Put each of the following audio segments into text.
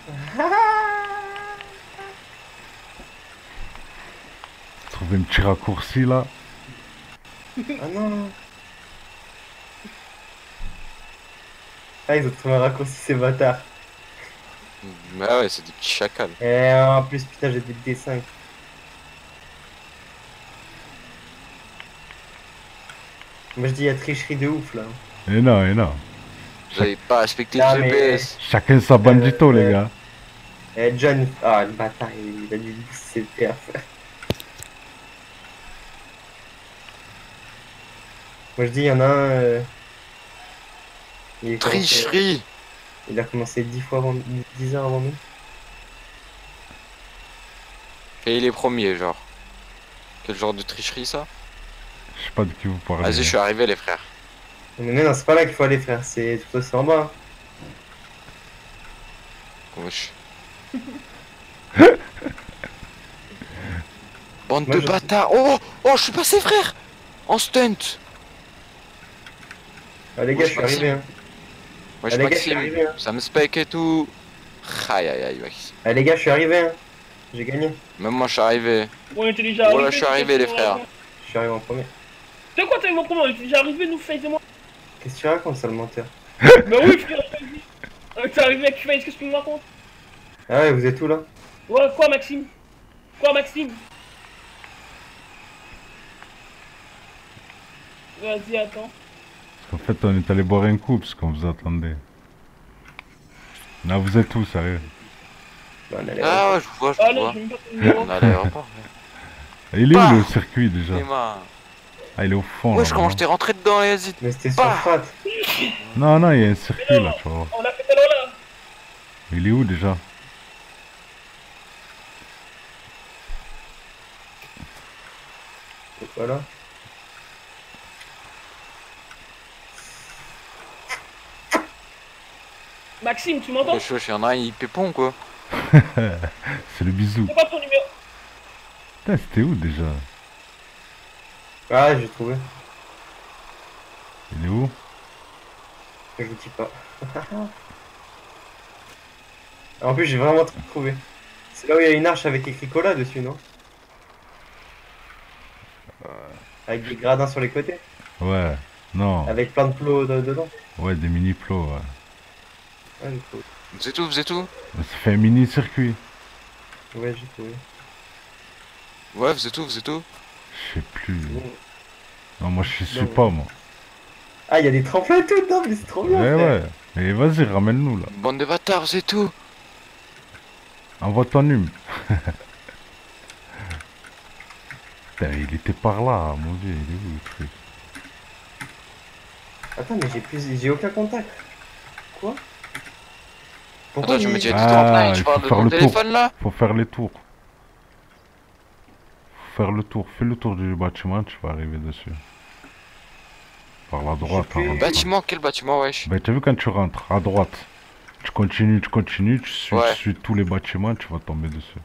Trouver un petit raccourci là. Ah non. Ah, ils ont trouvé un raccourci, ces bâtards. Bah ouais, c'est des petits chacals. Et en plus, putain, j'ai des dessins. Moi, je dis, il y a tricherie de ouf, là. Et non, et non. Vous avez pas respecté Non, le mais- GPS. Chacun sa bandito, les gars. John, ah, le bâtard, il a dû pousser le perf. Moi, je dis, il y en a un. Il, Tricherie. il a commencé 10 heures avant nous. Et il est premier, genre. Quel genre de tricherie, ça? Je sais pas de qui vous parlez. Vas-y, je suis arrivé, les frères. Mais non, c'est pas là qu'il faut aller, frère. C'est tout aussi en bas. Wesh. Bande Moi, de je- bâtards. Oh, oh, je suis passé, frère. En stunt. Ah, les Moi, gars, je je suis arrivé, hein. Moi, Ah, je les gars, je suis Maxime. arrivé, hein. Ça me spec et tout. Aïe, aïe, aïe, Maxime. Ah, les gars, je suis arrivé, hein. J'ai gagné. Même moi, je suis arrivé. On était déjà arrivé. Voilà, je suis arrivé, les frères. Je suis arrivé en premier. C'est quoi, t'as eu mon premier? On était déjà arrivé, nous, Face et moi. Qu'est-ce que tu racontes, sale menteur? Bah oui, frère. T'es arrivé avec Face, qu'est-ce que tu me racontes? Ah ouais, vous êtes où, là? Ouais, quoi, Maxime? Quoi, Maxime? Vas-y, attends. En fait, on est allé boire un coup parce qu'on vous attendait. Là, vous êtes où, sérieux? Bah, on allait Ah ouais, je vous vois, je Ah vous non, vois. je vais même pas ton numéro. On est à l'aéroport. Il est où Bah le circuit déjà? Emma. Ah, il est au fond. Wesh, là, comment non je t'ai rentré dedans, les hésite. Mais c'était sur Bah. Frat. Non, non, il y a un circuit là, tu vois. On a fait alors là. Il est où déjà? Voilà. Maxime, tu m'entends? Wesh, wesh, y'en a un, il pépon, quoi. C'est le bisou. C'est quoi ton numéro? Putain, c'était où déjà? Ah, j'ai trouvé. Il est où? Je vous dis pas. En plus, j'ai vraiment trouvé. C'est là où il y a une arche avec écrit cola dessus, non? Avec des gradins sur les côtés. Ouais, non. Avec plein de plots dedans. Ouais, des mini-plots, ouais. Ah, j'ai trouvé. Vous êtes où, vous êtes où? Mais ça fait un mini-circuit. Ouais, j'ai trouvé. Ouais, vous êtes où, vous êtes où? Je sais plus. Bon. Non, moi je suis Non. pas, moi. Ah, il y a des tremplins et tout, non, mais c'est trop bien. Ouais, frère. ouais. Mais vas-y, ramène-nous là. Bande de bâtards, vous êtes où? Envoie ton hume. Putain, il était par là, mon dieu, il est où le truc? Attends, mais j'ai aucun contact. Quoi? Pourquoi Attends, tu il- me dis, Ah, tu il parles faut de faire mon le tour. téléphone, là? Faut faire les tours. Faut faire le tour. Fais le tour du bâtiment, tu vas arriver dessus. Par la droite. plus. en rentrant. Bâtiment, quel bâtiment, wesh? Ben, t'as vu quand tu rentres à droite, tu continues, tu Ouais. suis tous les bâtiments, tu vas tomber dessus.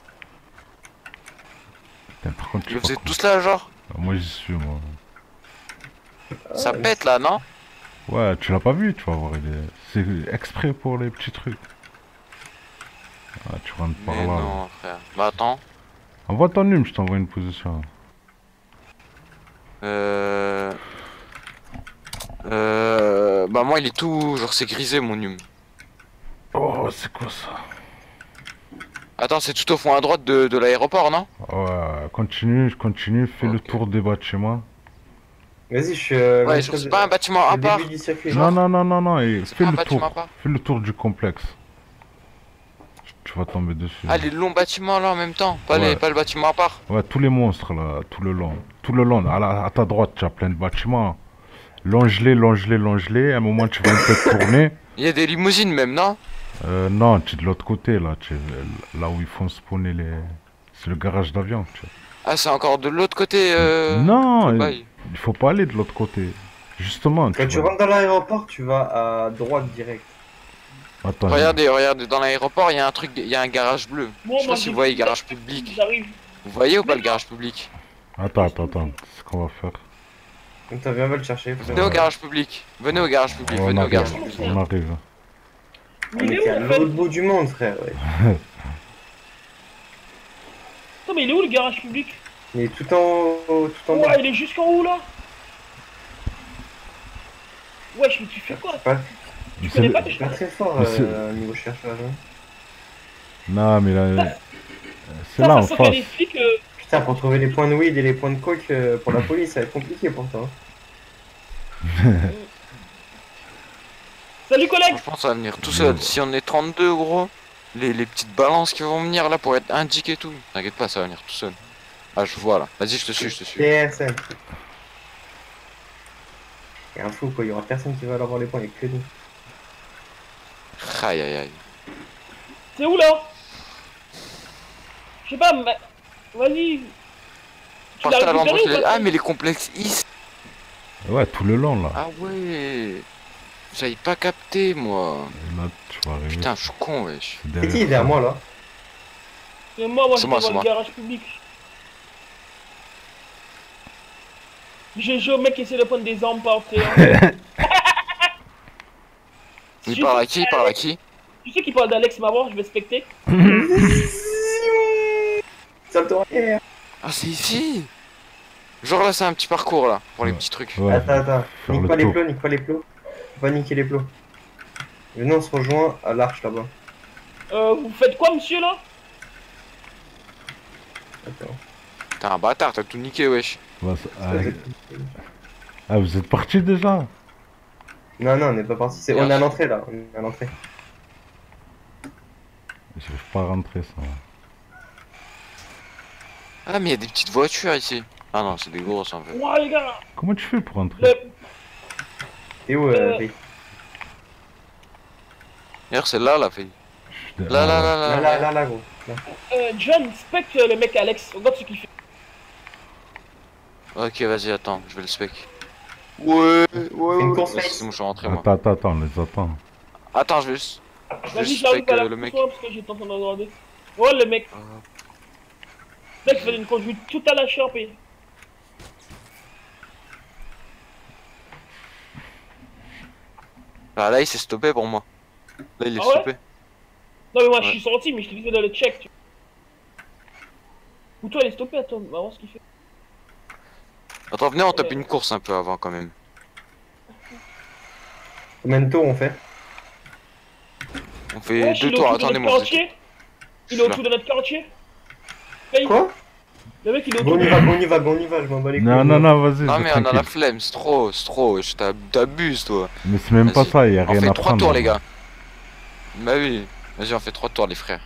Putain, par contre, Vous sais pas êtes tous là, genre? quoi. Moi, j'y suis, moi. Ça pète, là, non? Ouais, tu l'as pas vu, tu vas voir. C'est exprès pour les petits trucs. Ah, tu rentres par Mais là. non, frère. Bah, attends. Envoie ton hume, je t'envoie une position. Bah, moi, il est tout. Genre, c'est grisé, mon hume. Oh, c'est quoi ça? Attends, c'est tout au fond à droite de l'aéroport, non? Ouais, continue, fais le Ok. tour des bâtiments. Vas-y, je suis. Ouais, genre, c'est pas un bâtiment à le part. début du circuit. Non, non, non, non, non, et C'est fais pas un le bâtiment tour. à part. Fais le tour du complexe. Tu vas tomber dessus. Ah, les longs bâtiments, là, en même temps. Pas, Ouais. pas le bâtiment à part. Ouais, tous les monstres là, tout le long. Tout le long, à ta droite, tu as plein de bâtiments. Longe-les, longe-les, longe-les. À un moment, tu vas un peu tourner. Il y a des limousines, même, non? Non, tu es de l'autre côté là. Tu es là où ils font spawner les. C'est le garage d'avion. Tu vois. Ah, c'est encore de l'autre côté, Non, le bail. il faut pas aller de l'autre côté. Justement, Quand tu rentres dans l'aéroport, tu vas à droite direct. Attends, Regardez, dans l'aéroport, il y a un truc, il y a un garage bleu. Bon, Je sais moi, pas si j'ai- vous voyez garage public. J'arrive. Vous voyez ou pas le garage public? attends. C'est ce qu'on va faire. Donc t'as bien va le chercher. Venez au garage public. Venez au garage public. On Venez au arrive, garage public. on arrive. On Il est était où à en fait? l'autre bout du monde, frère. Ouais. Attends, mais il est où le garage public? Il est tout en bas. Ouais, il est jusqu'en haut là. Wesh, mais tu fais quoi? Pas, Tu connais pas je que suis pas très fort Mais c'est- niveau cherchage. Hein. Non, mais là, c'est Ça, là ça en sent qu'il y a des face. flics. Putain, pour trouver les points de weed et les points de coke pour la police, ça va être compliqué pourtant. Salut collègue! Franchement, ça va venir tout seul. Si on est 32, gros, les petites balances qui vont venir là pour être indiquées et tout, t'inquiète pas, ça va venir tout seul. Ah, je vois là. Vas-y, je te suis, je te suis. PSN. C'est un fou quoi, il y aura personne qui va aller avoir les points, il y a que nous. Aïe aïe aïe. C'est où là? Je sais pas, mais... Vas-y. Tu l'as Partage à l'endroit récupéré ou qu'il est- pas? Ah, mais les complexes is. Ouais, tout le long là. Ah ouais. J'avais pas capté moi. Et là, tu vas arriver. Putain, je suis con, wesh. c'est C'est qui derrière moi là? C'est moi, C'est j'étais moi, dans c'est le moi. garage public. J'ai joué au mec qui essaie de prendre des armes par terre. Il parle à qui? Il parle à qui? Tu sais qu'il parle d'Alex Mavor, je vais specter. Salto arrière. Ah, c'est ici. Genre là, c'est un petit parcours là, pour les Ouais. petits trucs. Ouais, Attends. faire Nique le pas les tour. plots, nique pas les plots. Faut pas niquer les plots. Venez, on se rejoint à l'arche là-bas. Vous faites quoi, monsieur, là? Attends. T'es un bâtard, t'as tout niqué, wesh. Ouais, ah, vous êtes parti déjà? Non, on n'est pas parti. On est à l'entrée là. On est à l'entrée. J'arrive pas à rentrer ça. Ah, mais il y a des petites voitures ici. Ah non, c'est des grosses en fait. Ouah, les gars! Comment tu fais pour rentrer? Le... T'es où, Rick? D'ailleurs, c'est là, la fille. Je suis Là, là, ah, là, là. Là, gros. Là. John, spec le mec Alex. Regarde ce qu'il fait. Ok, vas-y, attends, je vais le spec. Ouais, Une course Vas-y, race. c'est bon, je suis rentré moi. Attends, on les attend. Attends, je vais juste. Je vais Vas-y, juste j'arrive spec à la le mec. course parce que j'étais en train de regarder. Oh, le mec. Le mec fait une conduite tout à la charpée. Ah, là, il s'est stoppé pour moi. Là, il est Ah ouais stoppé. Non, mais moi, je Ouais. suis sorti, mais je te disais de le check. Tu... Ou toi, elle est stoppée, attends, on va voir ce qu'il fait. Attends, venez, on tape une course un peu avant quand même. Combien de tours on fait? On fait Wesh, deux il est tours, autour de attendez notre moi. quartier. Il est Je suis autour de notre quartier. Paye. Quoi? Le mec, il est Bon, autour on de y va, je m'en bats les couilles. Non, vas-y, Non, je mais on a la tranquille. flemme, c'est trop, wesh, t'abuses toi. Mais c'est même pas Vas-y. ça, y a On rien fait à 3 prendre. tours, les gars. Bah oui, vas-y, on fait 3 tours, les frères.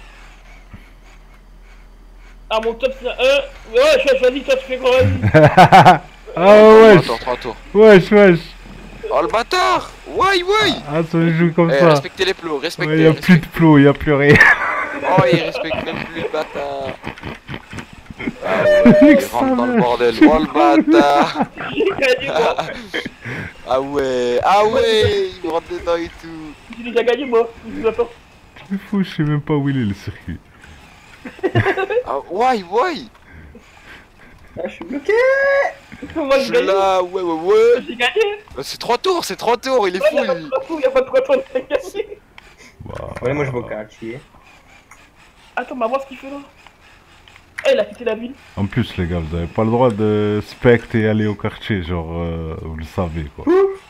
Ah, mon top, c'est un. Ouais, vas-y, toi, tu fais quoi? Vas-y. Ah 3 wesh, tours, 3 tours. wesh. Oh le bâtard! Ouais! Ah, ça joue comme Eh, ça. respectez les plots, respectez. Ouais, y a plus de plots, y a plus rien. Oh, il respecte même plus le bâtard. Ah ouais, il rentre dans le bordel. Oh le bâtard! J'ai gagné, moi. Ah ouais, il rentre dedans et tout. J'ai déjà gagné, moi. Je vous attends. C'est fou, je sais même pas où il est le circuit. Ah ouais! Ah, je suis bloqué. Moi, Je j'ai suis gagné. là, ouais. J'ai gagné. C'est 3 tours, il est Ouais, fou y'a pas lui. de trottoir, y'a pas de trottoir, t'as cassé. Ouais, moi je vais au quartier. Attends, on va voir ce qu'il fait là. Ah, il a quitté la ville. En plus, les gars, vous avez pas le droit de spect et aller au quartier, genre, vous le savez, quoi.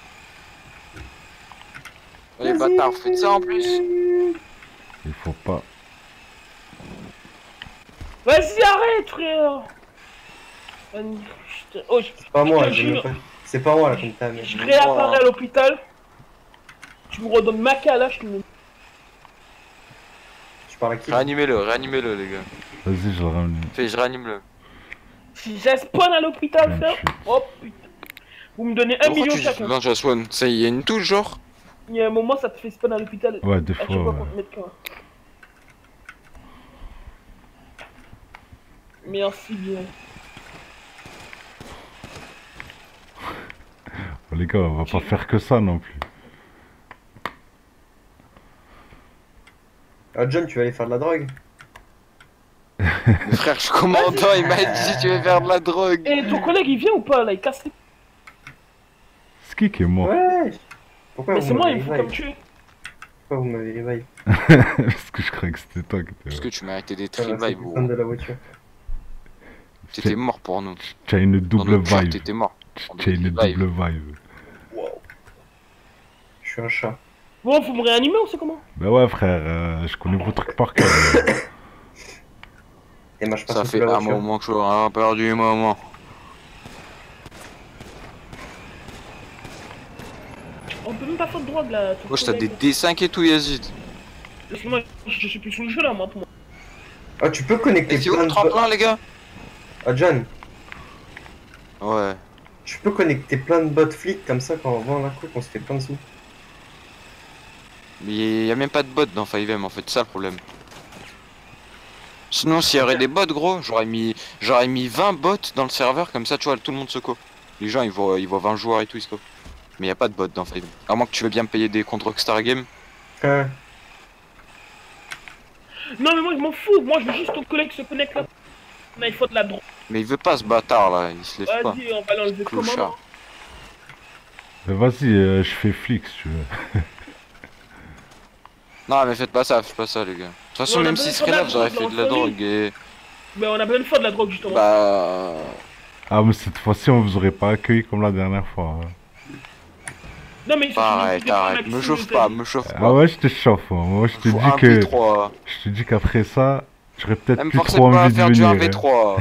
Les bâtards, faites ça en plus. Il faut pas. Vas-y, arrête, frère. Oh, C'est pas moi, je te j'ai même jure, pas. C'est pas moi là comme ta mère. je réapparais à l'hôpital. Tu me redonnes ma cala, je te mets. Tu parles à qui? Réanimez-le, les gars. Vas-y, je le ramène. Fais, je réanime-le. Si j'ai spawn à l'hôpital, frère. 28. Oh putain. Vous me donnez 1 Pourquoi million tu chacun. lances la swan? Ça y a une touche genre? Il y a un moment, ça te fait spawn à l'hôpital. Ouais, des À chaque fois, fois ouais. qu'on te met quoi. Merci bien. Oh, les gars, on va pas faire que ça non plus. Ah, John, tu vas aller faire de la drogue? Mais frère, je suis commandant, il m'a dit tu veux faire de la drogue. Et ton collègue, il vient ou pas là? Il casse les. C'est qui est mort? Ouais. Pourquoi Mais vous c'est moi, m'avez il me faut livré? comme tuer. Pourquoi vous m'avez revive? Parce que je croyais que c'était toi qui étais Parce là. que tu méritais des C'est revives, le gros. fan de la voiture. T'étais mort pour nous. Tu as une Dans double notre cœur, vibe. t'étais mort. Tu as une Vibe. double vibe. Wow. Je suis un chat. Bon, faut me réanimer ou c'est comment? Bah ouais frère, je connais vos trucs par cœur. Et moi je passe Ça sous fait la un voiture. moment que je suis perdu un moment. On peut même pas faire de drogue là. Wesh, t'as des D5 et tout, Yazid. Laisse-moi, je suis plus sous le jeu là, moi, pour moi. Ah, tu peux connecter Et c'est où plein le de... tremplin, les gars? Ah, John, Ouais. tu peux connecter plein de bots flics comme ça quand on vend la coupe, on se fait plein de sous. Mais y a même pas de bots dans 5M en fait, c'est ça le problème. Sinon, s'il y aurait des bots, gros, j'aurais mis 20 bots dans le serveur, comme ça, tu vois, tout le monde se co. Les gens, ils voient 20 joueurs et tout, ils se co. Mais y a pas de bots dans 5M. À moins que tu veux bien me payer des contre Rockstar Game. Ouais. Non, mais moi, je m'en fous. Moi, je veux juste ton collègue se connecte là. Non, il faut de la drogue. Mais il veut pas ce bâtard là, il se lève pas. Vas-y, on va l'enlever comment? Clochard. Vas-y, je fais flic si tu veux. Non, mais faites pas ça, les gars. De toute façon, Non, on a même besoin s'il de serait la là, drogue j'aurais dans fait le de la drogue et. Mais on a besoin de faire de la drogue justement. Bah. Ah mais cette fois-ci on vous aurait pas accueilli comme la dernière fois. Hein. Non, mais il suffit Arrête, de arrête, me chauffe pas, me chauffe Ah pas. ouais je te chauffe, moi je te Faut dis un que... V3. Je te dis qu'après ça, j'aurais peut-être Elle me plus forçait trop pas à envie de faire du venir. 1v3.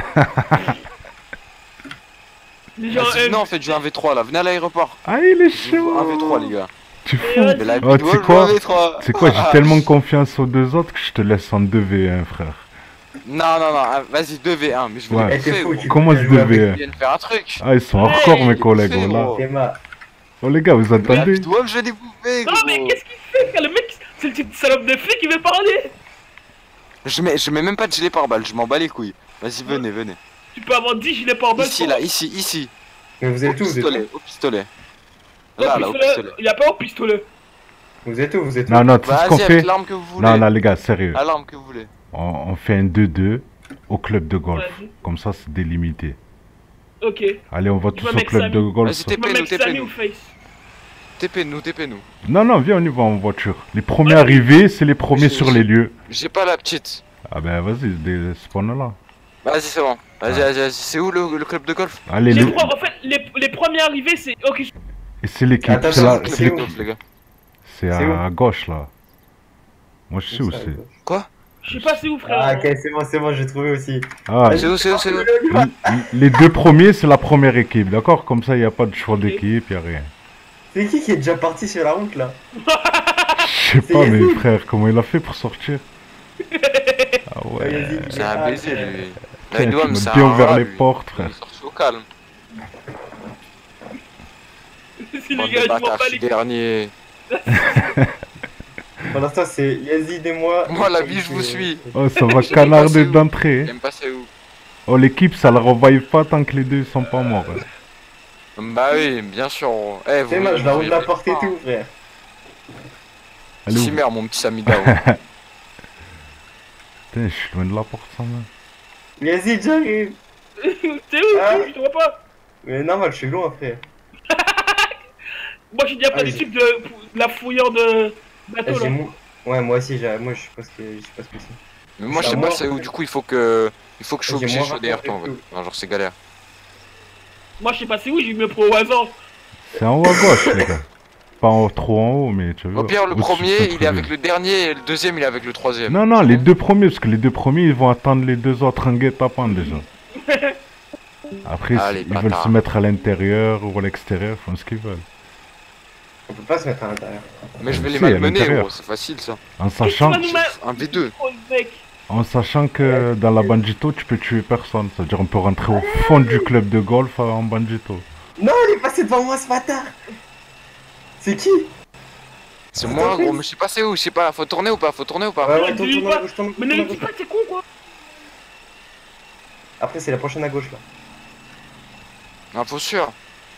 Déjà, Vas-y, non, faites du 1v3 là, venez à l'aéroport. Ah il est Je joue chaud. 1v3 les gars. Tu fous. ouais, Mais la Oh, vidéo, tu sais je quoi joue 1v3. C'est quoi, j'ai tellement confiance aux deux autres que je te laisse en 2v1 frère. Non, non, non, vas-y 2v1, mais je vais Ouais. les Eh, t'es bouffer, fou, gros. tu Comment peux se jouer avec devait? Ils viennent faire un truc. Ah ils sont Ouais, hardcore mes il est collègues bouffé, oh là. gros. Théma. Oh les gars vous Mais la entendez? vidéo, je vais les bouffer, Non, mais gros. qu'est-ce qu'il fait frère? Le mec, c'est le petit salope de flic qui veut parler. Je mets même pas de gilet pare-balles, je m'en bats les couilles. Vas-y, venez, venez. Tu peux avoir 10 gilets par balle. Ici, là, ici. Mais vous Au êtes où, vous êtes où? pistolet, au pistolet. Là, là, au pistolet. Il y a pas au pistolet. Vous êtes où, vous êtes où? Non non tu sais ce qu'on Vas-y, fait? avec l'arme que vous voulez. Non non les gars sérieux. À l'arme que vous voulez. On fait un 2-2 au club de golf. Vas-y. Comme ça c'est délimité. Ok. Allez on va Je tous me au mets club Samy. de golf. Vas-y, Tu vas mettre TP Samy nous. ou Face? TP-nous. Non non viens on y va en voiture. Les premiers Ouais, arrivés c'est les premiers j'ai- sur les lieux. J'ai pas la petite. Ah ben vas-y spawn là. Vas-y, c'est bon. Ouais. Vas-y. C'est où le club de golf? Allez Les les... trois- en fait, les premiers arrivés, c'est. Ok, Et c'est l'équipe. Attends, C'est attends, la- Le c'est c'est club où de golf, les gars. c'est C'est à gauche là. Moi je sais où c'est. Quoi? je sais pas c'est où, frère. Ah, ok, c'est bon, j'ai trouvé aussi. Ah, C'est où? les deux premiers c'est la première équipe, d'accord? Comme ça il n'y a pas de choix d'équipe, il n'y a rien. C'est qui est déjà parti sur la route là? Je sais C'est pas mais Yazid. frère, comment il a fait pour sortir? Ah ouais. Yazid, C'est un ah, baiser, lui. Putain, Là, tu m'as c'est bien un ouvert rat, les lui. portes, Il frère. est sorti au calme. Si Bande les gars, de je m'en bâtards, bats je les suis dernier. Pour l'instant, c'est Yazid et moi. Moi, la vie, je vous suis. Oh, ça va Je sais pas canarder c'est où. d'entrée. J'aime pas c'est où. Oh, l'équipe, ça le revive pas tant que les deux sont pas morts. Bah oui, bien sûr. Eh, vous. Théma, je la roule de la vous- porte et tout, frère. Allez, Si ouvre. merde, mon petit Samida. Putain, je suis loin de la porte, ça, man. Yazid, j'arrive. C'est où? Ah. Je te vois pas. Mais normal, je suis loin, frère. Moi, j'ai déjà pris des Vas-y. types de la fouilleur de Eh, bateau là. Ouais, moi aussi, moi je sais pas ce que c'est. Mais moi, je Ah, sais moi- pas c'est où. Du coup, il faut que je sois J'ai obligé moins de choisir derrière toi. En raconté fait. Non, genre, c'est galère. Moi, je sais pas c'est où, j'ai mis pro au hasard. C'est en haut à gauche, les gars. Pas trop en haut, mais tu vois. Au pire, le au-dessus, premier, c'est il est prévu. avec le dernier, et le deuxième, il est avec le troisième. Non, non, les deux premiers, parce que les deux premiers, ils vont attendre les deux autres en guet-apens déjà. Après, Ah, les ils veulent bâtards. se mettre à l'intérieur ou à l'extérieur, ils font ce qu'ils veulent. On peut pas se mettre à l'intérieur. Mais je vais les Si, à malmener, l'intérieur. gros. C'est facile, ça. En Qu'est-ce que tu sachant, vas nous mettre? Un V2. Oh, mec. en sachant que dans la Banjito, tu peux tuer personne. C'est-à-dire, on peut rentrer au fond du club de golf en Banjito. Non, il est passé devant moi ce bâtard. C'est qui? C'est moi, gros. Mais je sais pas c'est où. Je sais pas. Faut tourner ou pas? Ouais, Ouais, tourne dis à pas. gauche, tourne Mais à ne me gauche. dis pas que t'es con quoi. Après, c'est la prochaine à gauche là. Ah, faut sûr.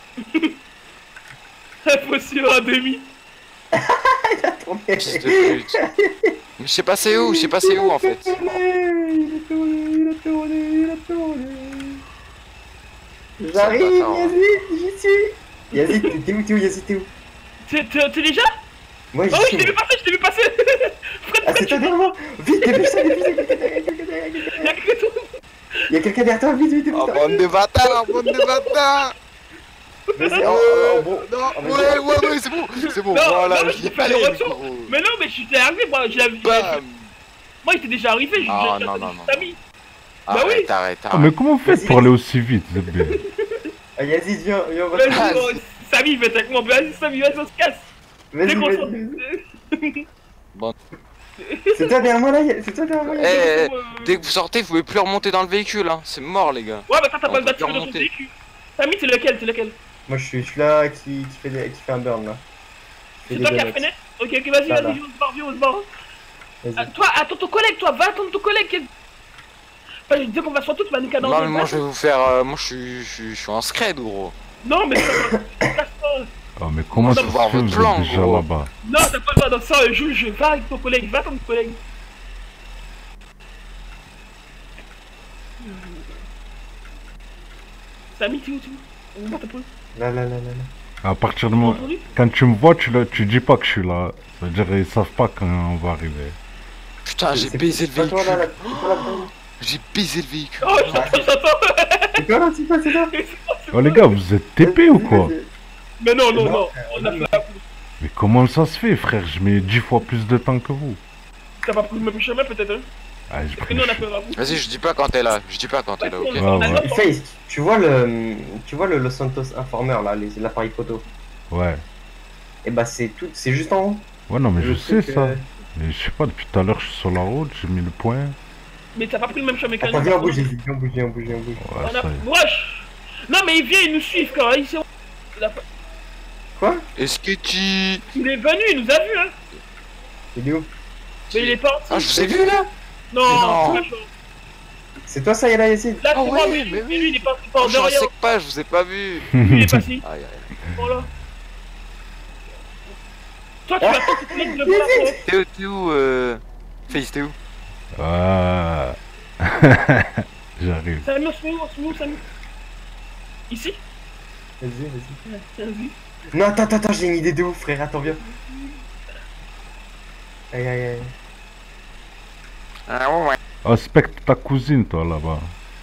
Impossible à demi. Fils de pute. Mais je sais pas c'est où. Je sais pas c'est où, en fait. Il a tourné. J'arrive, bâtard, hein. Yazid, j'y suis. Yazid, t'es où, Yazid, t'es où? T'es déjà? Moi, Ah oui, je j'y t'ai suis. vu passer, je t'ai vu passer. Ah, c'est toi derrière moi. Vite, dépêche-toi, dépêche-toi. Il y a quelqu'un d'autre. Il y a quelqu'un derrière toi, vite, vite, vite. Oh, bande de bâtards, bande de bâtards. Vas-y, bon. Non, ouais, c'est bon, Non, voilà, non, je j'ai l'ai fait fait, le retour. gros. Mais non, mais je suis arrivé, moi, je l'avais vu. Bam. Moi, il était déjà arrivé, Ah, j'ai non, attendu non, non. Samy. Bah oui. Arrête. Ah, mais comment vous faites Vas-y, pour aller aussi vite, Zebé? Ah, Yazid, viens, on va Vas-y, Ah, bon, Samy, il va être avec moi. Vas-y, Samy, vas-y, on se casse. Vas-y, Dès qu'on vas-y. Bon. C'est toi derrière moi là, c'est toi derrière moi. Eh, dès que vous sortez, vous pouvez plus remonter dans le véhicule, hein. C'est mort, les gars. Ouais, bah t'as On pas le peut battu dans ton remonter. véhicule. Samy, c'est lequel? Moi je suis là qui fait un burn là. C'est toi qui as freiné? Ok, vas-y, Là, là. viens, on se barre. Vas-y. Toi, attends ton collègue, toi, va attendre ton collègue. Enfin, je disais qu'on va se faire tout, tu vas nous cadencer. Non, mais moi, je vais vous faire. Moi, je suis en scred, gros. Non, mais ça va. Oh, mais comment ça va se voir fait, votre vous plan, êtes déjà gros. là-bas? Non, t'as pas le droit dans ça, je va avec ton collègue, va attendre ton collègue. Samy, t'es où? On va t'appeler. Là. À partir du T'as moment... entendu? Quand tu me vois, tu dis pas que je suis là. Ça veut dire ils savent pas quand on va arriver. Putain, j'ai baisé le C'est pas toi là, véhicule. c'est toi là-dedans. J'ai baisé le véhicule. Oh, j'entends. C'est toi là, c'est toi. Oh les gars, vous êtes TP ou quoi? Mais non, Non, on a fait la course. Mais comment ça se fait, frère? Je mets 10 fois plus de temps que vous. T'as pas pris le même chemin peut-être, hein? Ah, j'ai Parce que pris nous le on a fait la course. Vas-y, je dis pas quand t'es là. Ok. Ouais. Face, tu vois le Los Santos Informer là, l'appareil photo. Ouais. Et bah c'est juste en haut. Ouais, non, mais je Le sais truc, ça. Mais je sais pas, depuis tout à l'heure, je suis sur la route, j'ai mis le point. Mais t'as pas pris le même chemin que Attends, nous. viens, on bouge. Ouais, On a... ça y est. Wesh. Non mais il vient, il nous suit quand même. Quoi? Est-ce que tu. Il est venu, il nous a vu, hein. Il est où? Mais il est parti. Ah, je vous ai vu là. Non, Non. wesh. C'est toi ça, Yala Yazid? Là, Ah c'est moi, ouais, mais mais lui, il est parti par Je derrière. sais pas, je vous ai pas vu. Lui, il est parti. Aïe, aïe. Voilà. Toi, tu vas faire toute ligne de bras. T'es où, Face, t'es où? Ah. J'arrive. Samy, on se met où, Samy? Ici? Vas-y. Vas-y. Non, attends, j'ai une idée de ouf, frère. Attends, viens. Aïe. Ah ouais. Respecte ta cousine, toi, là-bas.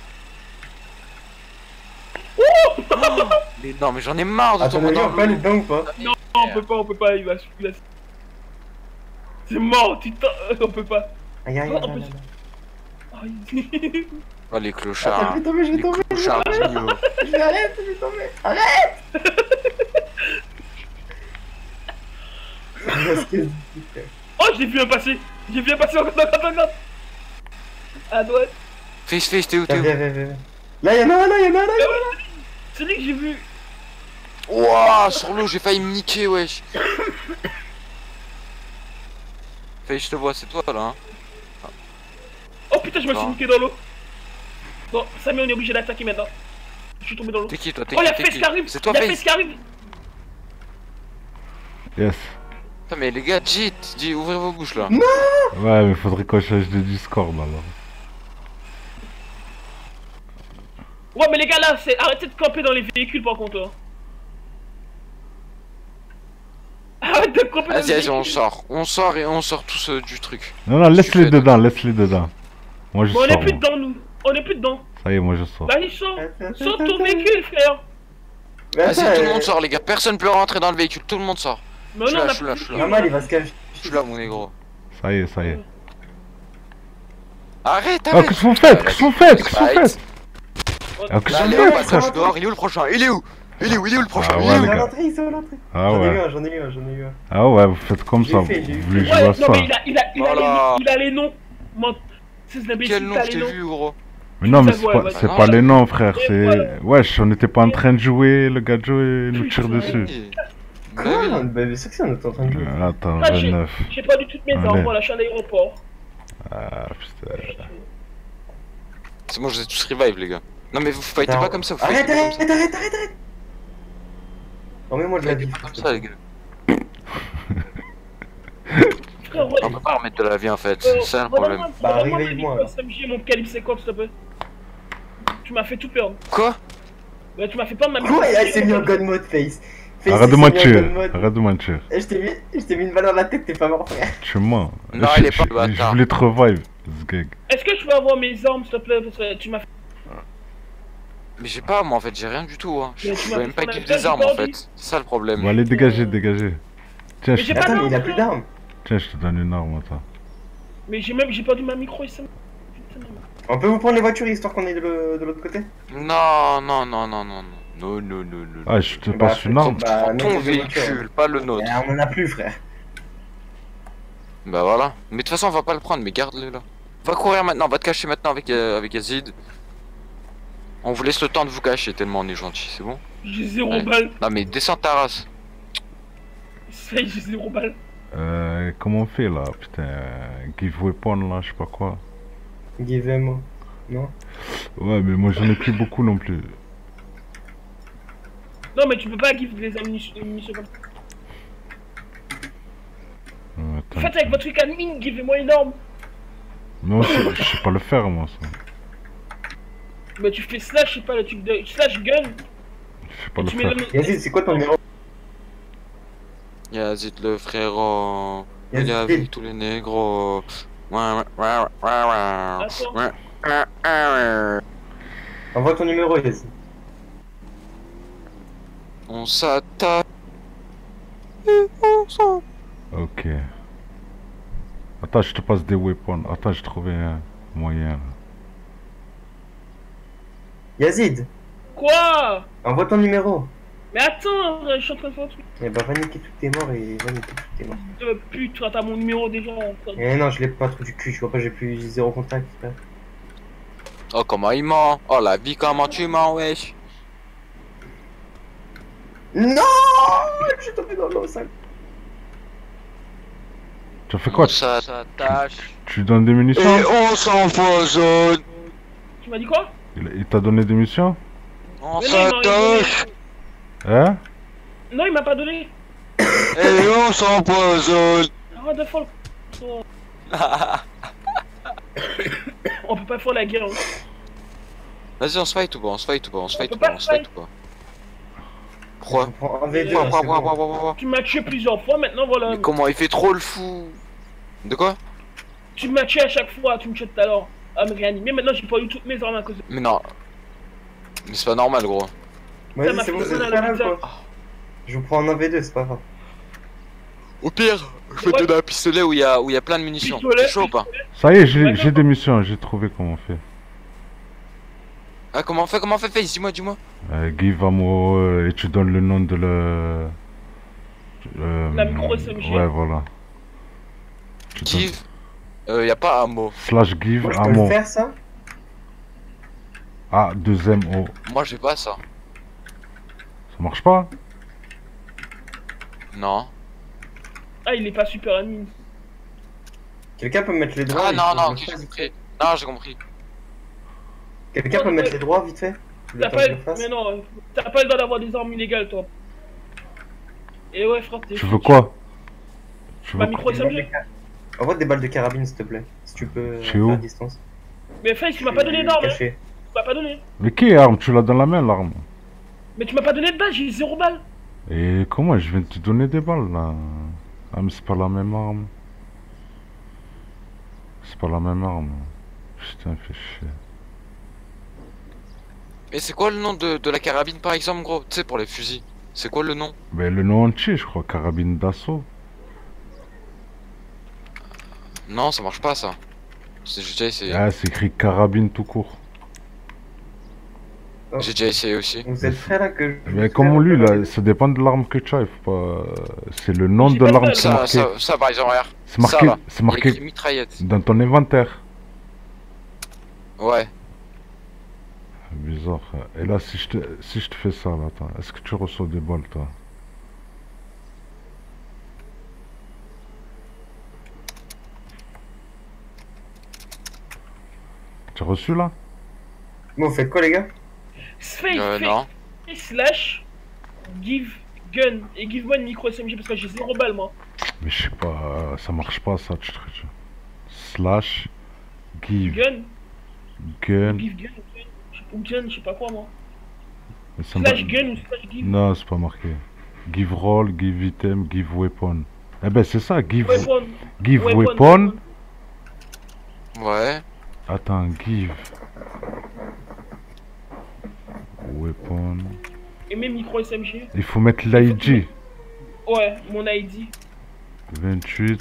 Mais non, mais j'en ai marre de Attends, tomber on dans peut aller l'eau. dedans ou pas? Non, on peut pas, il va. C'est mort, Titan, on peut pas. Aïe. Aïe. Oh, les Attends, clochards. je vais tomber. Les clochards, Digno. Je vais tomber. Arrête. Oh, je l'ai vu un passer. Regarde. À droite. Face, t'es où? Viens. Là, y'en a un. C'est lui que j'ai vu. Ouah, sur l'eau, j'ai failli me niquer, wesh. Face, je te vois, c'est toi là, hein. Oh putain, je me suis Non. niqué dans l'eau. Bon, Samy, on est obligé d'attaquer maintenant. Je suis tombé dans l'eau. T'es qui, toi? Oh, y'a Face qui arrive. C'est toi, Y'a Face. Face qui arrive. Yes. Putain, mais les gars, dis, ouvrez vos bouches là. Ouais, mais faudrait qu'on change de Discord, alors. Ouais, mais les gars, là, arrêtez de camper dans les véhicules par contre. Hein. Arrête de camper dans les Vas-y, véhicules. on sort et on sort tous du truc. Non, laisse-les fais, dedans, laisse-les dedans. Moi, je Mais on sors. est plus moi. dedans, nous. On est plus dedans. Ça y est, moi, je sors. Vas-y, sors ton véhicule, frère. Vas-y, tout le monde sort, les gars. Personne peut rentrer dans le véhicule, tout le monde sort. Mais Je suis non, on là, a je suis là, plus je suis de là. Normal, il va se cacher. Je suis là, mon négro. Ça y est. Arrête, Oh, arrête. qu'est-ce que vous faites? Qu'est-ce que vous faites? Qu'est-ce que vous faites? Ah, qu'est-ce Là, que vous Léo, faites, passage frère? dehors, il est où le prochain? Il est où le prochain? Ah Il ouais, est où les Ils sont gars. rentrés, ils sont rentrés. Ah ouais. J'en ai eu un. Ah ouais, vous faites comme J'ai ça. fait, Vous j'ai voulez fait. jouer à Ouais, non, ça. mais il a les noms. C'est un imbécile, Quel nom t'as je les t'ai noms. vu, gros? Mais non, mais Ça, c'est ouais, pas, ouais. c'est Ah, pas non, les noms, frère. Et C'est. voilà. Wesh, on n'était pas en train de jouer. Le gars de jouer nous tire dessus. Bah Quoi? oui. Bah, bien sûr que ça, on est en train de jouer. Attends, Ah, 29. J'ai pas du tout de mes Allez. armes, voilà, je suis à l'aéroport. Ah putain. C'est bon, je vous ai tous revive, les gars. Non, mais vous fightez Attends. pas comme ça, vous Arrête. fightez pas comme ça. Remets-moi de la vie. Fightez pas comme ça, les gars. Frère, On peut pas remettre de la vie en fait, c'est ça le problème. Bah, redonne-moi réveille-moi, mon là. SMG, mon calibre 50, s'il te plaît. Tu m'as fait tout perdre. Quoi? Ouais, tu m'as fait perdre ma Quoi? Il s'est mis en god mode face. Face, Arrête de il s'est mis en mentir. gun mode. Arrête de mentir. Eh, je t'ai mis une balle dans la tête, t'es pas mort, frère. Tu mens. Non, il est pas le Je bâtard. voulais te revive, ce gag. Est-ce que je peux avoir mes armes, s'il te plaît? Parce que tu m'as fait. Mais j'ai pas, moi en fait, j'ai rien du tout. Hein. Je Mais tu peux m'as même fait pas son équiper des attaque, armes j'ai en pas fait. C'est ça le problème. Bon, allez, dégagez. Tiens, Mais j'ai pas Attends, mais d'armes, il a plus frère. d'armes. Tiens, je te donne une arme, attends. Mais j'ai perdu ma micro et ça. Putain, non. On peut vous prendre les voitures histoire qu'on est de l'autre côté? Non. Non. Ah, je te Bah, passe une arme. Bah, Ton mettez les voitures. véhicule, pas le nôtre. Eh, on en a plus, frère. Bah voilà. Mais de toute façon, on va pas le prendre, mais garde-le là. Va courir maintenant, va te cacher maintenant avec Yazid. On vous laisse le temps de vous cacher tellement on est gentil, c'est bon? J'ai 0 Ouais. balles. Non mais descends ta race. Ça y est, j'ai 0 balles. Comment on fait là? Putain, give weapon là, je sais pas quoi. Give him. Non? Ouais, mais moi j'en ai plus beaucoup non plus. Non, mais tu peux pas give les ammunitions comme ça. Attends. Faites avec votre truc admin, givez-moi une arme. Non, je sais pas le faire moi ça. Mais tu fais slash, je sais pas, le truc de. Slash gun. Je sais pas Et le tu mets faire. le. Yazid, c'est quoi ton numéro? Yazid le frérot. Il Yazid. a vu tous les négros. Attends. Envoie ton numéro, Yazid. On s'attaque. Et on s'en. Ok. Attends, je te passe des weapons. Attends, j'ai trouvé un moyen là. Yazid, Quoi? envoie ton numéro. Mais attends, je suis en train de faire un truc. Eh bah, va niquer toutes tes morts et va niquer toutes tes morts. Pute, toi, t'as mon numéro déjà. Eh non, je l'ai pas trop du cul, je vois pas, j'ai plus 0 contact, frère. Oh comment il ment. Oh la vie comment tu mens wesh. Non! Je suis tombé dans l'eau, sale. Tu as fait quoi? On s'attache. Tu lui donnes des munitions? Et on s'empoisonne. Tu m'as dit quoi? Il t'a donné des munitions? On Mais non, il m'a s'attache. Hein? Non, il m'a pas donné. Et on s'empoisonne. Arrête de faire le. On peut pas faire la guerre. Hein. Vas-y on se fight ou pas? On se fight ou pas? On se fight peut ou pas? pas On se fight ou pas? Pourquoi? Je prends un V2, Pourquoi, c'est bon. Pourquoi? Tu m'as tué plusieurs fois, maintenant voilà. Mais comment il fait trop le fou? De quoi? Tu m'as tué à chaque fois, tu me tuais tout à l'heure. À me réanimer, maintenant j'ai perdu toutes mes armes à cause de. Mais non. Mais c'est pas normal gros. Vas-y, m'a c'est bon, fait c'est mal à pas la grave, pizza. quoi. Je vous prends un 1v2, c'est pas grave. Au pire, je vais te donner un pistolet où il y a plein de munitions. Pistolet, C'est chaud ou pas? Ça y est, j'ai D'accord. des missions, j'ai trouvé comment on fait. Ah comment on fait Face, dis-moi. Give ammo et tu donnes le nom de le... La micro SMG. Ouais, voilà. Tu donnes- Give. Y a pas un mot. Slash give Moi, je peux le ammo. faire, ça? Ah, 2M O. Moi j'ai pas ça. Ça marche pas? Non. Ah, il est pas super admin. Quelqu'un peut me mettre les droits? Ah il non, faut non, que ok, je j'ai fasse. compris. Non, j'ai compris. Quelqu'un peut me mettre les droits, vite fait? Le T'as temps pas. que je le fasse. Mais non, t'as pas le droit d'avoir des armes illégales, toi. Et ouais, frère, t'es. Tu veux quoi? Tu Ma veux micro Des balles de SMG. car- Envoie des balles de carabine, s'il te plaît. Si tu peux, C'est où? à distance. Mais Face, tu m'as pas donné d'armes, hein. Caché. Tu m'as pas donné. Mais qui est arme? Tu l'as dans la main l'arme. Mais tu m'as pas donné de balles, j'ai 0 balles. Et comment je viens de te donner des balles là? Ah mais c'est pas la même arme. C'est pas la même arme. Putain, fais chier. Et c'est quoi le nom de la carabine par exemple gros? Tu sais pour les fusils. C'est quoi le nom? Mais le nom entier, je crois, carabine d'assaut. Non, ça marche pas ça. J'ai déjà essayé. Ah, c'est écrit carabine tout court. J'ai déjà essayé aussi. Vous êtes prêts là que je... Mais comme lui là, ça dépend de l'arme que tu as, il faut pas... C'est le nom J'ai de pas l'arme ça, qui est marqué. Ça par exemple, regarde. C'est marqué, là. c'est Il y a marqué écrit mitraillette. dans ton inventaire. Ouais. Bizarre. Et là, si je te fais ça, là, attends, est-ce que tu reçois des balles, toi? Tu as reçu, là? Bon, vous faites quoi, les gars? Face, Non. slash give gun et give moi une micro SMG parce que j'ai 0 balles moi. Mais je sais pas, ça marche pas, ça, Slash, give, Gun, gun... give gun, ou gun, je sais pas quoi moi. Mais ça me- Slash gun ou slash give. Non, c'est pas marqué. Give roll, give item, give weapon. Eh ben c'est ça, give Weapon. weapon. Ouais. Attends, give weapon. Et même micro SMG. Il faut mettre l'ID. Ouais, mon ID. 28.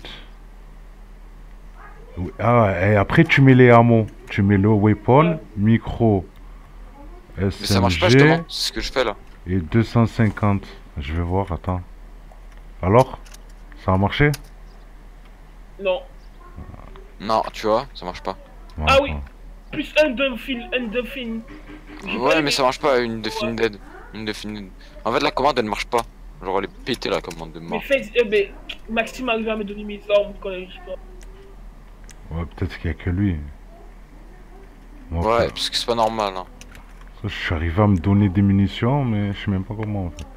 Oui, ah, et après tu mets les hameaux. Tu mets le weapon, Ouais. micro, Mais ça marche pas SMG justement, c'est ce que je fais là. et 250. Je vais voir, attends. Alors? Ça a marché? Non. Non, tu vois, ça marche pas. Ah oui. Attends. Plus un Dolphin. J'ai pas Ouais, les- mais ça marche pas, une Defended. Une Defended. En fait, la commande elle marche pas. Genre, elle est pétée la commande de Mais mort. mais Maxime arrive à me donner mes armes quand je sais pas. Ouais, peut-être qu'il y a que lui. Moi, Ouais, après, parce que c'est pas normal. Hein. ça, je suis arrivé à me donner des munitions, mais je sais même pas comment en fait.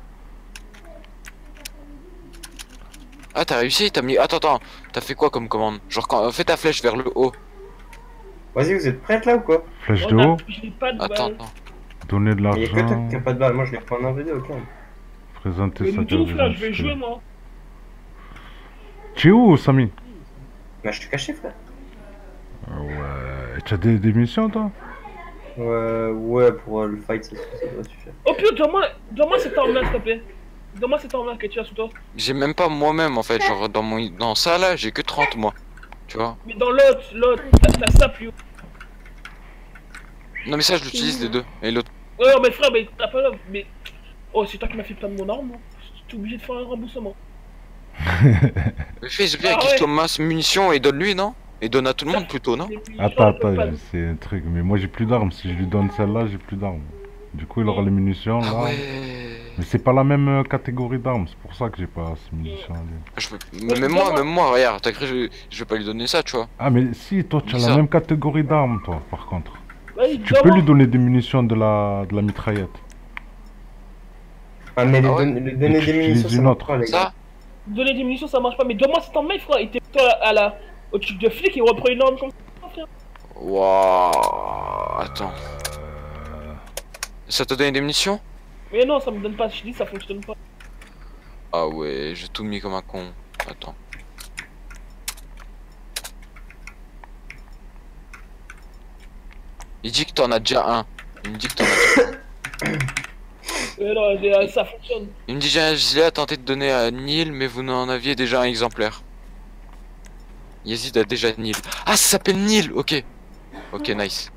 Ah, t'as réussi, t'as mis. Attends, t'as fait quoi comme commande? Genre, fais ta flèche vers le haut. Vas-y, vous êtes prêtes là ou quoi? Flèche de haut, J'ai pas de Attends, balles. attends. donner de Il y a que toi l'argent, qui a pas de balle, moi je les prends en vidéo, ok. présenter Mais sa tout carte frère, je vais d'identité. jouer moi. Tu es où, Samy? Bah, je suis caché, frère. Ouais. Tu as des missions, toi? Ouais, pour le fight, ça doit suffire. Oh pire, donne-moi cette arme là s'il te plaît. Donne-moi cette arme là que tu as sous toi. J'ai même pas moi-même en fait. Genre, dans ça là, j'ai que 30 moi. Tu vois? Mais dans l'autre, t'as ça plus haut. Non, mais ça, je l'utilise les deux. Et l'autre. Ouais, mais frère, mais t'as pas mais. Oh, c'est toi qui m'as fait prendre mon arme, moi. T'es obligé de faire un remboursement. Mais fais bien, Ah ouais. give Thomas munitions et donne-lui, non? Et donne à tout le monde plutôt, non? Et puis, Attends, je peux pas- c'est un truc. Mais moi, j'ai plus d'armes. Si je lui donne celle-là, j'ai plus d'armes. Du coup, il aura les munitions, là. Ah ouais. Mais c'est pas la même catégorie d'armes. C'est pour ça que j'ai pas ces munitions. Lui. Je peux... même moi, regarde, t'as cru que je vais pas lui donner ça, tu vois? Ah, mais si, toi, tu as la Bizarre. même catégorie d'armes, toi, par contre. Vas-y, Tu peux donne-moi. lui donner des munitions de la mitraillette. Ah, mais Ah ouais. lui donner Et tu des munitions, utilises ça une marche autre. pas, les gars. Ça? Donner des munitions, ça marche pas. Mais donne-moi cette arme là, frère. Et t'es toi au truc de flic et reprend une arme comme ça, frère. Waouh. Attends. Ça te donne des munitions? Mais non, ça me donne pas. Je dis, ça fonctionne pas. Ah ouais, j'ai tout mis comme un con. Attends. Il dit que t'en as déjà un. Il me dit que t'en as déjà. Mais non, ça fonctionne. Il me dit j'ai un gilet à tenter de donner à Neil, mais vous n'en aviez déjà un exemplaire. Yazid a déjà Neil. Ah, ça s'appelle Neil, ok. Ok, nice.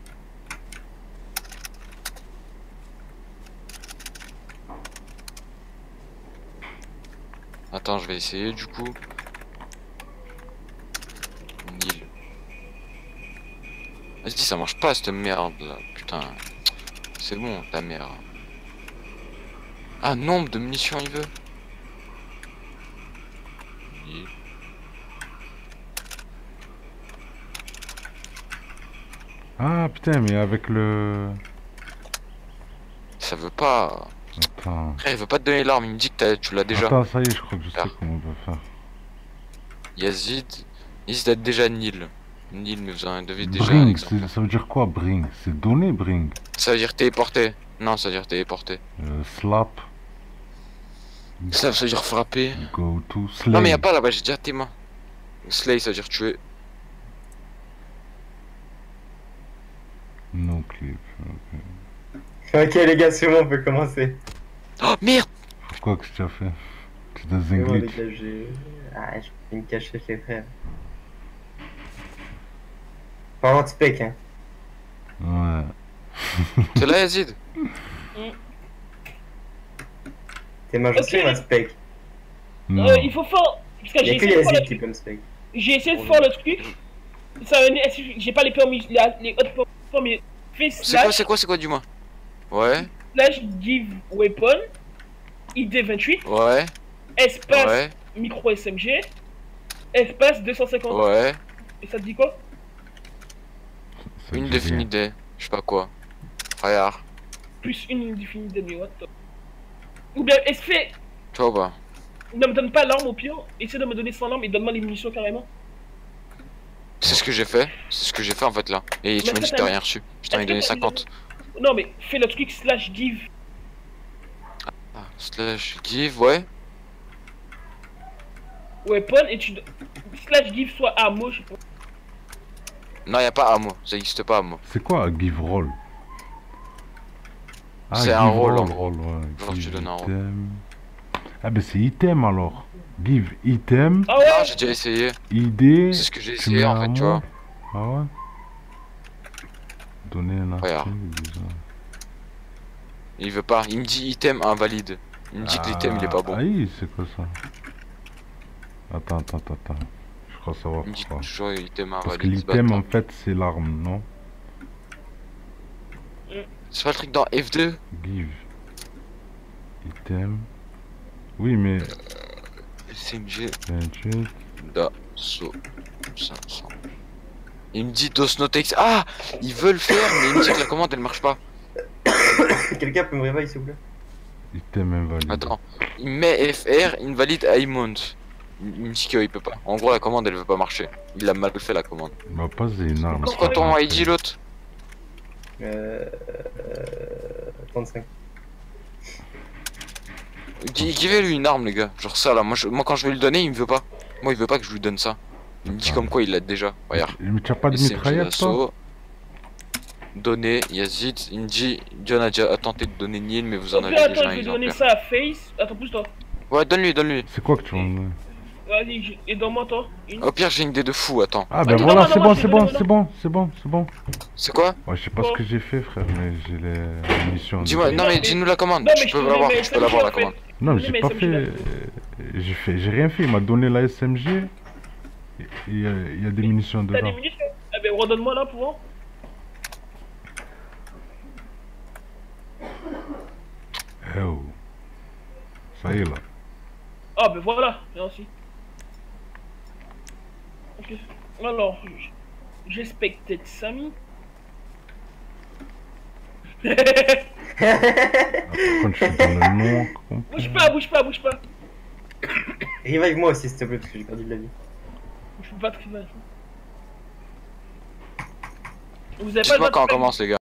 Attends, je vais essayer du coup. Neil. Vas-y, ça marche pas cette merde là, putain. C'est bon, ta mère. Ah, nombre de munitions il veut. Neil. Ah, putain, mais avec le... Ça veut pas. Attends. Après, il veut pas te donner l'arme, il me dit que tu l'as déjà. Attends, ça y est, je crois que je sais Ah. comment on peut faire. Yazid. Yazid a déjà Nil. Nil, mais vous en avez déjà un Bring, exemple. ça veut dire quoi, bring? C'est donner, bring. Ça veut dire téléporter. Non, ça veut dire téléporter. Slap, Ça veut dire frapper. go to, slay. Non, mais y'a pas là-bas, j'ai déjà tes mains. Slay, ça veut dire tuer. No clip. Ok, les gars, c'est bon, on peut commencer. Oh merde! Pourquoi que tu as fait? C'est dans un C'est bon, les glitch. gars, j'ai. Ah, je fais une cachette, les frères. Parlant de spec, hein. Ouais. C'est là, Yazid? T'es magicien, Ok. ma spec. Non. Il faut faire. Parce que Y'a j'ai que essayé de faire Yazid le qui peut me spec. J'ai essayé de faire le truc. Ça j'ai pas les permis, les autres permis. Fais C'est quoi, dis-moi? Ouais, slash give weapon, ID28, ouais, espace ouais, micro SMG, espace 250. ouais. Et ça te dit quoi? Ça Une dit rien. définité. Je sais pas quoi. Regarde. Plus une indéfinie mais what the... Ou bien, fait. Tu vois ou pas? Ne me donne pas l'arme au pire, essaie de me donner 100 armes et donne-moi les munitions carrément. C'est ce que j'ai fait. C'est ce que j'ai fait en fait là. Et tu Mais m'as dit ça, que t'as t'as- rien reçu. Je t'en ai Est-ce que donné t'as 50. Non mais fais le truc slash give. Ah, Slash give, ouais. Weapon et tu. Slash give soit ammo, je sais pas. Non, y a pas ammo, ça existe pas ammo. C'est quoi give roll? Ah, C'est un give rôle, roll, en gros. ouais. Genre, tu Give donnes un rôle. item. Ah, ben c'est item alors. Give item, Ah ouais. Non, j'ai déjà essayé. ID. C'est ce que j'ai tu essayé mets en fait, tu vois. ammo. Ah ouais? Donner un Regarde. article déjà. Il veut pas, il me dit item invalide. Il me dit que l'item il est pas bon. Ah oui, c'est quoi ça? Attends. Je crois savoir Il me dit pourquoi. toujours item Parce que invalide. ce l'item bâtard. en fait c'est l'arme, non? C'est pas le truc dans F2? Give. Item. Oui, mais. SMG 28. d'assaut 500. Il me dit Dosnotex. Ah! Il veut le faire, mais il me dit que la commande elle marche pas. Quelqu'un peut me réveiller s'il vous plaît? Item invalide. Attends. Il met FR, invalide Aimont. Il me dit qu'il peut pas. En gros, la commande elle veut pas marcher. Il a mal fait la commande. Bah, pas c'est une arme. C'est quoi ton ID l'autre? 35. Give-lui une arme, les gars. Genre ça là. Moi, quand je vais lui donner, il me veut pas. Moi, il veut pas que je lui donne ça. Il me dit comme quoi il l'a déjà. Regarde. Mais tu as pas de SMG mitraillette toi? d'assaut. Donner, Yazid, Inji, John a déjà tenté de donner Nil, mais vous en Ok, avez attends, déjà je un vais donner exemplaire. ça à Face. Attends, pousse-toi. Ouais, donne-lui. C'est quoi que tu veux me donner? Vas-y, et donne-moi toi. Une. Au pire, j'ai une idée de fou, attends. Ah ben Attends, voilà, non, c'est moi, bon, je c'est vais bon, donner c'est bon. C'est quoi? Ouais, je sais pas ce que j'ai fait frère, mais j'ai les munitions. Dis-moi, déjà. non mais dis-nous la commande, Non, mais tu je peux te l'avoir, mets tu peux l'avoir la SMG, en commande. Non, mais Oui, j'ai mais pas SMG, fait. là. J'ai rien fait, il m'a donné la SMG. Il y a des munitions T'as des dedans. munitions? Ah ben redonne-moi là pour voir. Eh oh. Ça y est là. Ah ben voilà, merci. Ok. Alors, j'ai specté Samy. Par contre, je suis dans le noir. Bouge pas. Revive moi aussi s'il te plaît parce que j'ai perdu de la vie. Je peux pas te rival. Vous avez pas le Dites-moi droit de quand on faire- commence les gars.